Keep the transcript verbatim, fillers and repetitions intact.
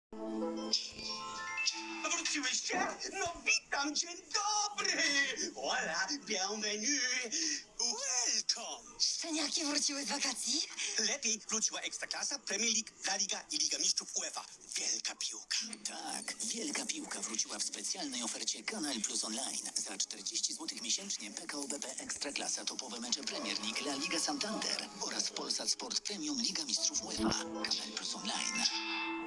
Wróciłyście? No witam, dzień dobry! Hola, bienvenue, welcome! Szczeniaki wróciły z wakacji? Lepiej wróciła Ekstraklasa, Premier League, La Liga i Liga Mistrzów UEFA. Wielka piłka. Tak, wielka piłka wróciła w specjalnej ofercie Kanal Plus Online. Za czterdzieści złotych miesięcznie P K O B P Ekstraklasa, topowe mecze Premier League, La Liga Santander oraz Polsat Sport Premium Liga Mistrzów UEFA. Kanal Plus Online.